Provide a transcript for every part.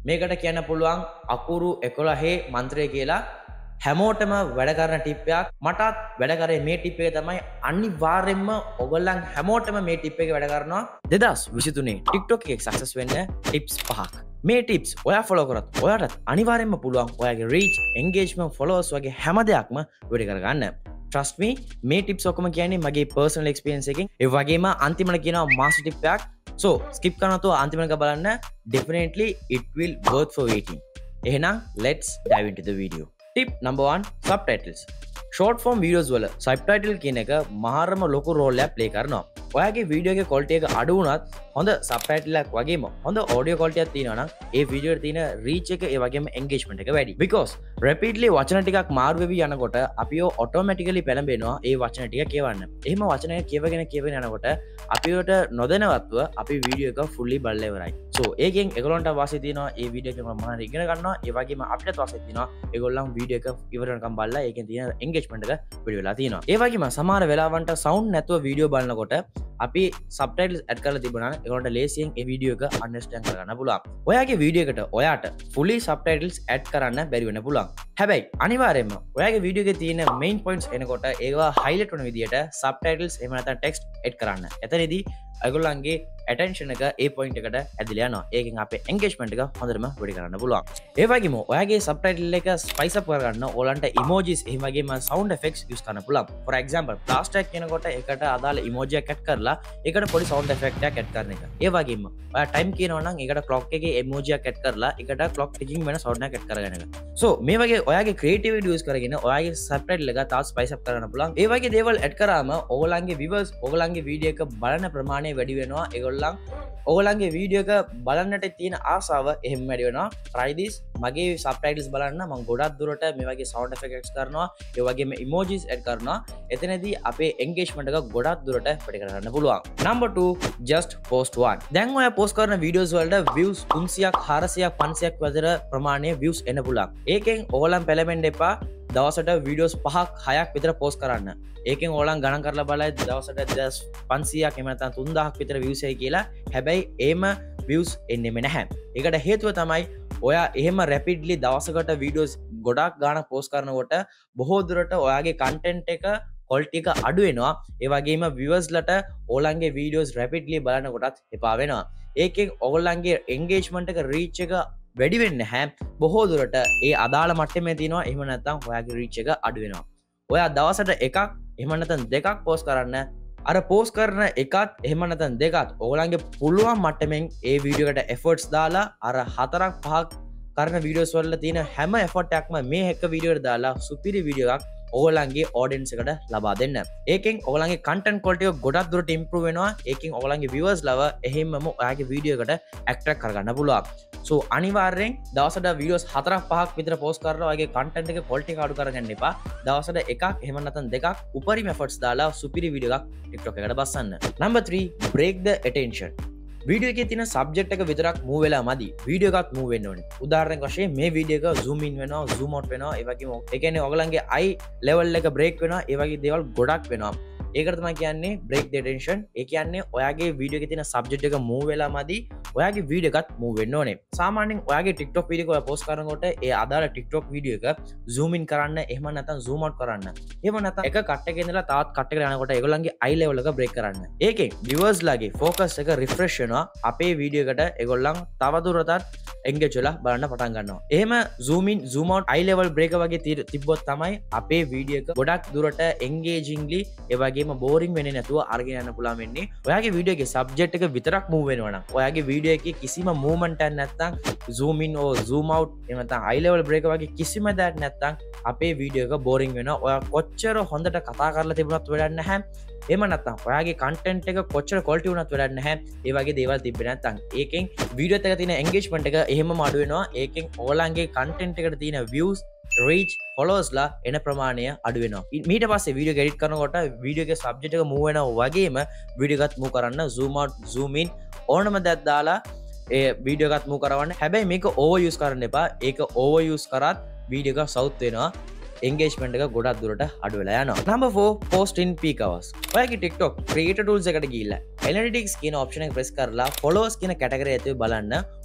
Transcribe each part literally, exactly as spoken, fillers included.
මේකට කියන්න පුළුවන් අකුරු එකොළහේ මන්ත්‍රය කියලා. හැමෝටම වැඩ කරන ටිප් එකක්. මටත් වැඩ කරේ මේ ටිප් එක තමයි. අනිවාර්යෙන්ම ඔයගොල්ලන් හැමෝටම මේ ටිප් එක වැඩ කරනවා. දෙදහස් විසිතුනේ TikTok එකේ සක්සස් වෙන්න ටිප්ස් පහක්. මේ ටිප්ස් ඔයා ෆලෝ කරත් ඔයාටත් අනිවාර්යෙන්ම පුළුවන් ඔයාගේ රීච්, එන්ගේජ්මන්ට්, ෆලෝවර්ස් වගේ හැම දෙයක්ම වැඩි කරගන්න. Trust me, මේ ටිප්ස් ඔක්කොම කියන්නේ මගේ personal experience එකෙන්. ඒ වගේම අන්තිමට කියනවා master tip එකක්. So skip කරන්න නැතුව අන්තිමට බලන්න. Definitely it will worth for waiting. එහෙනම් let's dive into the video. Tip number one, subtitles. Short form videos වල subtitle කියන එක මහරම ලොකු රෝල් එකක් play කරනවා. ඔයාගේ වීඩියෝ එකේ quality එක අඩු වුණත් හොඳ subtitle එකක් වගේම හොඳ audio quality එකක් තියෙනවා නම් ඒ වීඩියෝ එකේ තියෙන reach එක ඒ වගේම engagement එක වැඩි. Because rapidly වචන ටිකක් මාරු වෙවි යනකොට අපිව automatically පෙළඹෙනවා ඒ වචන ටික කියවන්න. එහෙම වචන ටික කියවගෙන කියවගෙන යනකොට අපිවට නොදැනවත්ව අපි වීඩියෝ එක fully බලලා ඉවරයි. So ඒකෙන් ඒගොල්ලන්ට වාසිය තියෙනවා ඒ වීඩියෝ එක මොනවාරි ඉගෙන ගන්නවා. ඒ වගේම අපිටත් වාසිය තියෙනවා ඒගොල්ලන් වීඩියෝ එක ඉවර වෙනකම් බලලා ඒකෙන් තියෙන engagement එක වැඩි වෙලා තියෙනවා. ඒ වගේම සමහර වෙලාවන්ට sound නැතුව වීඩියෝ බලනකොට අපි subtitles add කරලා තිබුණා නම් ඒගොල්ලන්ට ලේසියෙන් ඒ වීඩියෝ එක understand කරගන්න පුළුවන්. ඔයාගේ වීඩියෝ එකට ඔයාට fully subtitles add කරන්න බැරි වෙන්න පුළුවන්. හැබැයි අනිවාර්යයෙන්ම ඔයාගේ වීඩියෝ එකේ තියෙන main points එනකොට ඒවා highlight වෙන විදියට subtitles එහෙම නැත්නම් text add කරන්න. එතනදී ඒගොල්ලන්ගේ attention එක ඒ point එකට ඇදලා යනවා. ඒකෙන් අපේ engagement එක හොඳටම වැඩි කරන්න පුළුවන්. ඒ වගේම ඔයාගේ subtitle එක spice up කරගන්න ඕලන්ට emojis එහෙම වගේම sound effects use කරන්න පුළුවන්. For example, blast tag කියනකොට ඒකට අදාළ emoji එකක් add කරලා ඒකට පොඩි sound effect එකක් add කරන එක. ඒ වගේම ඔයා time කියනවා නම් ඒකට clock එකේ emoji එකක් add කරලා ඒකට clock ticking වෙන sound එකක් add කරගෙන එක. So මේ වගේ ඔයාගේ creativity use කරගෙන ඔයාගේ subtitle එක තවත් spice up කරන්න පුළුවන්. ඒ වගේ දේවල් add කරාම ඕගොල්ලන්ගේ viewers ඕගොල්ලන්ගේ වීඩියෝ එක බලන ප්‍රමාණය වැඩි වෙනවා. ඒගොල්ලන් ඕගොල්ලන්ගේ වීඩියෝ එක බලන්නට තියෙන ආසාව එහෙම වැඩි වෙනවා. try this. මගේ subtitles බලන්න මම ගොඩක් දුරට මේ වගේ sound effects කරනවා. ඒ වගේම emojis add කරනවා. එතනදී අපේ engagement එක ගොඩක් දුරට වැඩි කරගන්න පුළුවන්. Number two, just post one. දැන් ඔයා post කරන videos වලට views තුන්සියක් හාරසියක් පන්සියක් විතර ප්‍රමාණයේ views එන්න පුළුවන්. ඒකෙන් ඕගොල්ලන් පෙළඹෙන්න එපා. දවසට videos පහක් හයක් විතර post කරන්න. ඒකෙන් ඕගොල්ලන් ගණන් කරලා බලයි දවසට පන්සියක් එහෙම නැත්නම් තුන්දාහක් විතර views එයි කියලා. හැබැයි එහෙම views එන්නෙම නැහැ. ඒකට හේතුව තමයි ඔයා එහෙම rapidly දවසකට videos ගොඩක් ගාණක් post කරනකොට බොහෝ දුරට ඔයාගේ content එක quality එක අඩු වෙනවා. ඒ වගේම viewers ලට ඕගොල්ලන්ගේ videos rapidly බලන කොටත් එපා වෙනවා. ඒකෙන් ඕගොල්ලන්ගේ engagement එක reach එක වැඩි වෙන්නේ නැහැ. බොහෝ දුරට ඒ අදාළ මට්ටමේ තියෙනවා. එහෙම නැත්නම් ඔයාගේ reach එක අඩු වෙනවා. ඔයා දවසට එකක් එහෙම නැත්නම් දෙකක් post කරන්න. අර post කරන එකත් එහෙම නැත්නම් දෙකත් ඕගොල්ලන්ගේ පුළුවන් මට්ටමින් ඒ වීඩියෝ එකට efforts දාලා අර හතරක් පහක් කරන videos වල තියෙන හැම effort එකක්ම මේ එක වීඩියෝ එකට දාලා සුපිරි වීඩියෝ එකක් ඕගොල්ලන්ගේ audience එකට ලබා දෙන්න. ඒකෙන් ඕගොල්ලන්ගේ content quality එක ගොඩක් දුරට improve වෙනවා. ඒකෙන් ඕගොල්ලන්ගේ viewers ලව එහෙමම ඔයාගේ වීඩියෝ එකට attract කරගන්න පුළුවන්. So අනිවාර්යෙන් දවසට videos හතරක් පහක් විතර post කරලා ඔයාගේ content එක quality එක අඩු කරගන්න එපා. දවසට එකක් එහෙම නැත්නම් දෙකක් උපරිම efforts දාලා සුපිරි වීඩියෝ එකක් TikTok එකට බස්සන්න. Number three, break the attention. Video එකේ තියෙන සබ්ජෙක්ට් එක විතරක් මූව් වෙලා මදි. වීඩියෝ එකත් මූව් වෙන්න ඕනේ. උදාහරණයක් වශයෙන් මේ වීඩියෝ එක zoom in වෙනවා, zoom out වෙනවා. ඒ වගේම ඒ කියන්නේ ඔයගලන්ගේ eye level එක break වෙනවා. ඒ වගේ දේවල් ගොඩක් වෙනවා. ඒකට තමයි කියන්නේ break the attention. ඒ කියන්නේ ඔයාගේ වීඩියෝ එකේ තියෙන සබ්ජෙක්ට් එක මූව් වෙලා මදි. ඔයාගේ වීඩියෝ එකත් මූව් වෙන්න ඕනේ. සාමාන්‍යයෙන් ඔයාගේ TikTok වීඩියෝ එක ඔයා post කරනකොට ඒ අදාළ TikTok වීඩියෝ එක zoom in කරන්න, එහෙම නැත්නම් zoom out කරන්න. එහෙම නැත්නම් එක කට් එකේ ඉඳලා තවත් කට් එකට යනකොට ඒගොල්ලන්ගේ eye level එක break කරන්න. ඒකෙන් viewers ලාගේ focus එක refresh වෙනවා. අපේ වීඩියෝ එකට ඒගොල්ලන් තවදුරටත් engage වෙලා බලන්න පටන් ගන්නවා. එහෙම zoom in zoom out eye level break වගේ තිබ්බොත් තමයි අපේ වීඩියෝ එක ගොඩක් දුරට engagingly ඒ වගේම boring වෙන්නේ නැතුව අරගෙන යන්න පුළුවන් වෙන්නේ. ඔයාගේ වීඩියෝ එකේ subject එක විතරක් move වෙනවා නම් ඔයාගේ වීඩියෝ එකේ කිසිම movement එකක් නැත්නම් zoom in or zoom out එහෙම නැත්නම් eye level break වගේ කිසිම දෙයක් නැත්නම් අපේ වීඩියෝ එක boring වෙනවා. ඔයා කොච්චර හොඳට කතා කරලා තිබුණත් වැඩක් නැහැ. එහෙම නැත්නම් ඔයාගේ content එක කොච්චර quality වුණත් වැඩක් නැහැ. ඒ වගේ දේවල් තිබ්බේ නැත්නම් ඒකෙන් වීඩියෝ එකක තියෙන engagement එක එහෙමම අඩු වෙනවා. ඒකෙන් ඔයාලගේ content එකට තියෙන views, reach, followers ලා එන ප්‍රමාණය අඩු වෙනවා. ඊට පස්සේ වීඩියෝ edit කරනකොට වීඩියෝ එකේ subject එක move වෙනවා වගේම වීඩියෝ එකත් move කරන්න zoom out, zoom in ඕනම දෙයක් දාලා ඒ වීඩියෝ එකත් move කරවන්න. හැබැයි මේක over use කරන්න එපා. ඒක over use කරත් වීඩියෝ එක south වෙනවා. engagement එක ගොඩක් දුරට අඩු වෙලා යනවා. Number four, post in peak hours. ඔයාගේ TikTok creator tools එකට ගිහිල්ලා analytics කියන option එක press කරලා followers කියන category ඇතුලේ බලන්න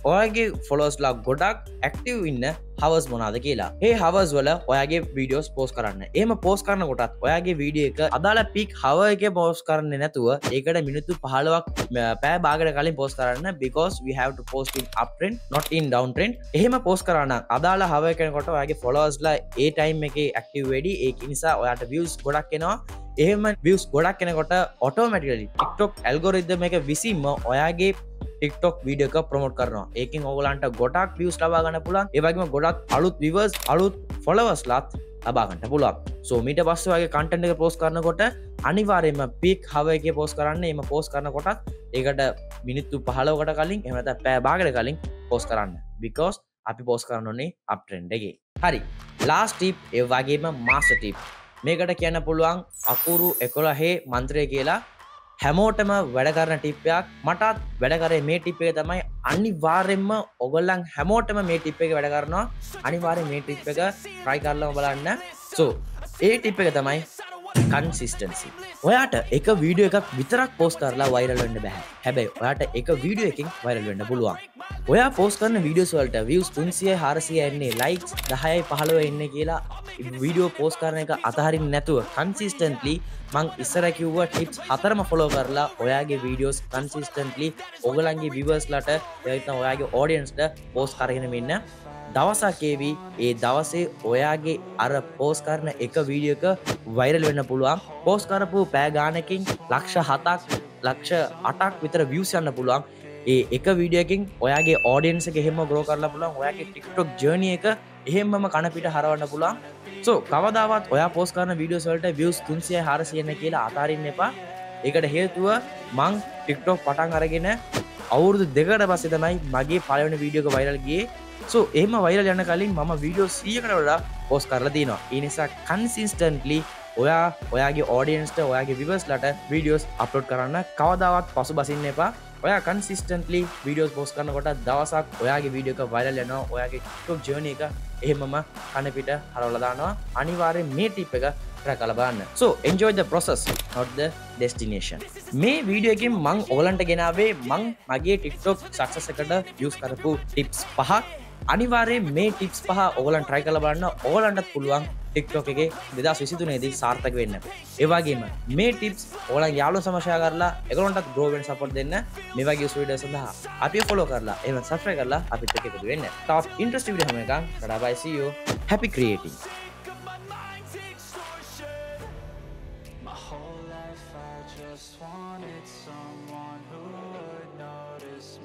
ඔයාගේ ෆොලෝස්ලා ගොඩක් ඇක්ටිව් ඉන්න හවස් මොනාද කියලා. ඒ හවස් වල ඔයාගේ වීඩියෝස් පෝස්ට් කරන්න. එහෙම පෝස්ට් කරන කොටත් ඔයාගේ වීඩියෝ එක අදාළ පීක් හවර් එකේ පෝස්ට් කරන්නේ නැතුව ඒකට මිනිත්තු පහළොවක් පැය භාගයකට කලින් පෝස්ට් කරන්න, because we have to post in uptrend not in downtrend. එහෙම පෝස්ට් කරා නම් අදාළ හවර් එකනකොට ඔයාගේ ෆොලෝවර්ස්ලා ඒ ටයිම් එකේ ඇක්ටිව් වෙඩි. ඒක නිසා ඔයාට views ගොඩක් එනවා. එහෙම views ගොඩක් එනකොට automatically TikTok algorithm එක විසින්ම ඔයාගේ TikTok වීඩියෝ එක ප්‍රොමෝට් කරනවා. ඒකෙන් ඔයගලන්ට ගොඩක් views ලබා ගන්න පුළුවන්. ඒ වගේම ගොඩක් අලුත් viewers, අලුත් followers ලාත් ලබා ගන්න පුළුවන්. so මීට පස්සේ ඔයාගේ content එක post කරනකොට අනිවාර්යයෙන්ම peak hour එකේ post කරන්න. එහෙම post කරනකොටත් ඒකට මිනිත්තු පහළොවකට කලින් එහෙම නැත්නම් පැය භාගයකට කලින් post කරන්න. because අපි post කරන්න ඕනේ uptrend එකේ. හරි. last tip ඒ වගේම master tip. මේකට කියන්න පුළුවන් අකුරු එකොළහේ මන්ත්‍රය කියලා. හැමෝටම වැඩ කරන ටිප් එකක්. මටත් වැඩ කරේ මේ ටිප් එක තමයි. අනිවාර්යෙන්ම ඔයගොල්ලන් හැමෝටම මේ ටිප් එක වැඩ කරනවා. අනිවාර්යෙන් මේ ටිප් එක try කරලා බලන්න. so ඒ ටිප් එක තමයි consistency. ඔයාට එක වීඩියෝ එකක් විතරක් post කරලා viral වෙන්න බෑ. හැබැයි ඔයාට එක වීඩියෝ එකකින් viral වෙන්න පුළුවන්. ඔයා post කරන videos වලට views තුන්සියයි හාරසියයි එන්නේ, likes දහයයි පහළොවයි එන්නේ කියලා වීඩියෝ post කරන එක අතහරින්න නැතුව consistently මං ඉස්සර කිව්ව tips හතරම follow කරලා ඔයාගේ videos consistently ඔයගලන්ගේ viewers ලට එතන ඔයාගේ audience ට post කරගෙන මෙන්න දවසක් ඒවි. ඒ දවසේ ඔයාගේ අර post කරන එක වීඩියෝ එක viral වෙන්න පුළුවන්. post කරපු පැය ගානකින් ලක්ෂ හතක් ලක්ෂ අටක් විතර views යන්න පුළුවන්. ඒ එක වීඩියෝ එකකින් ඔයාගේ audience එක එහෙම grow කරලා පුළුවන්. ඔයාගේ TikTok journey එක එහෙමම කන පිට හරවන්න පුළුවන්. so කවදාවත් ඔයා post කරන videos වලට views තුන්සියයි හාරසියයි එන්නේ කියලා අතාරින්න එපා. ඒකට හේතුව මං TikTok පටන් අරගෙන අවුරුදු දෙකකට පස්සේ තමයි මගේ පළවෙනි වීඩියෝ එක viral ගියේ. so එහෙම viral යන කලින් මම වීඩියෝ සීයකට වඩා post කරලා තියෙනවා. ඒ නිසා consistently ඔයා ඔයාගේ audience ට ඔයාගේ viewers ලට videos upload කරන්න කවදාවත් පසුබසින්න එපා. ඔයා consistently videos post කරනකොට දවසක් ඔයාගේ වීඩියෝ එක viral යනවා. ඔයාගේ TikTok journey එක එහෙමම කන පිට හරවලා දානවා. අනිවාර්යෙන් මේ tip එක try කරලා බලන්න. so enjoy the process not the destination. මේ වීඩියෝ එකෙන් මම ඔයගලන්ට ගෙනාවේ මම මගේ TikTok success එකට use කරපු tips පහ. අනිවාර්යෙන් මේ tips පහ ඔයගලන් try කරලා බලන්න. ඔයගලන්ටත් පුළුවන් TikTok එකේ දෙදාස් විසිතුනේ දී සාර්ථක වෙන්න. ඒ වගේම මේ tips ඔයගලන් යාළුවෝ සමග share කරලා ඒගොල්ලන්ටත් grow වෙන්න support දෙන්න. මේ වගේ වීඩියෝ සඳහා අපි follow කරලා එහෙම subscribe කරලා අපිත් එක්ක එකතු වෙන්න. තවත් interesting video හැම එකක්. tada bye, see you. Happy creating.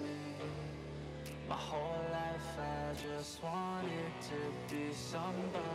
My whole life I just wanted to be somebody.